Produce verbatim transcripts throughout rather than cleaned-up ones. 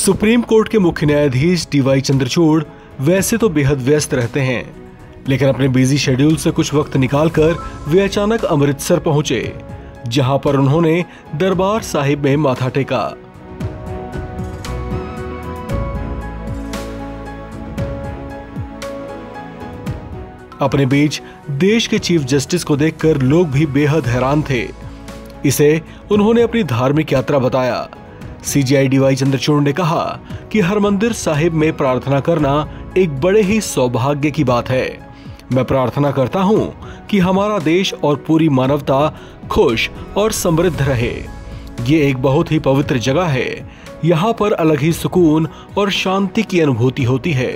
Supreme court के मुख्य न्यायाधीश डी वाई चंद्रचूड़ वैसे तो बेहद व्यस्त रहते हैं, लेकिन अपने बिजी शेड्यूल से कुछ वक्त निकालकर वे अचानक अमृतसर पहुंचे, जहां पर उन्होंने दरबार साहिब में माथा टेका। अपने बीच देश के चीफ जस्टिस को देखकर लोग भी बेहद हैरान थे। इसे उन्होंने अपनी धार्मिक यात्रा बताया। सीजेआई डी वाई चंद्रचूड़ ने कहा कि हरमंदिर साहिब में प्रार्थना करना एक बड़े ही सौभाग्य की बात है। मैं प्रार्थना करता हूं कि हमारा देश और पूरी मानवता खुश और समृद्ध रहे। ये एक बहुत ही पवित्र जगह है। यहाँ पर अलग ही सुकून और शांति की अनुभूति होती है।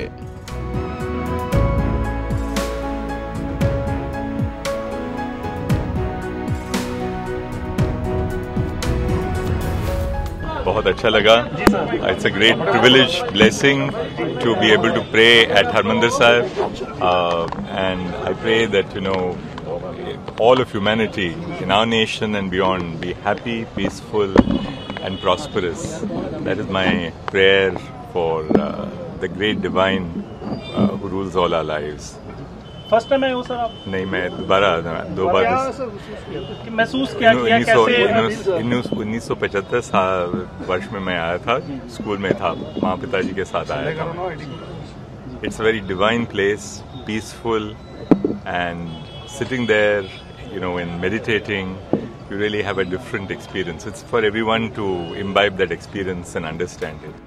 बहुत अच्छा लगा। It's a great privilege blessing to be able to pray at Harmandir Sahib and I pray that you know all of humanity in our nation and beyond be happy, peaceful and prosperous. That is my prayer for uh, the great divine uh, who rules all our lives. First time आए हो sir आप? नहीं, मैं दोबारा दो बार महसूस क्या किया कैसे? उन्नीस सौ पचहत्तर वर्ष में मैं आया था, स्कूल में था, माँ पिताजी के साथ आया था। It's a very divine place, peaceful and sitting there you know in meditating you really have a different experience. It's for everyone to imbibe that experience and understand it.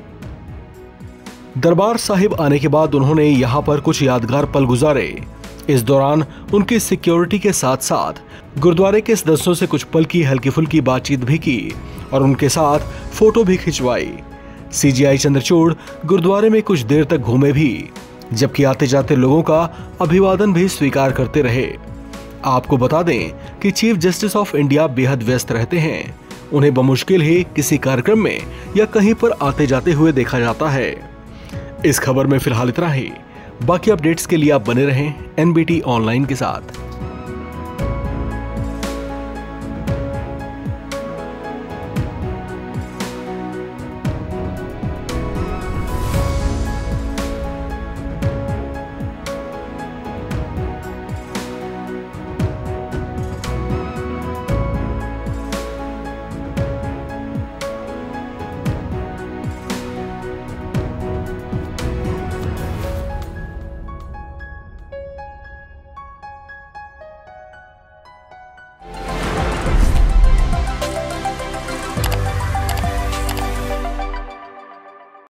Darbar Sahib आने के बाद उन्होंने यहाँ पर कुछ यादगार पल गुजारे। इस दौरान उनकी सिक्योरिटी के साथ साथ गुरुद्वारे के सदस्यों से कुछ पल की हल्की फुल्की बातचीत भी की और उनके साथ फोटो भी खिंचवाई। सीजेआई चंद्रचूड़ गुरुद्वारे में कुछ देर तक घूमे भी, जबकि आते जाते लोगों का अभिवादन भी स्वीकार करते रहे। आपको बता दें कि चीफ जस्टिस ऑफ इंडिया बेहद व्यस्त रहते हैं। उन्हें बमुश्किल ही किसी कार्यक्रम में या कहीं पर आते जाते हुए देखा जाता है। इस खबर में फिलहाल इतना ही। बाकी अपडेट्स के लिए आप बने रहें एनबीटी ऑनलाइन के साथ।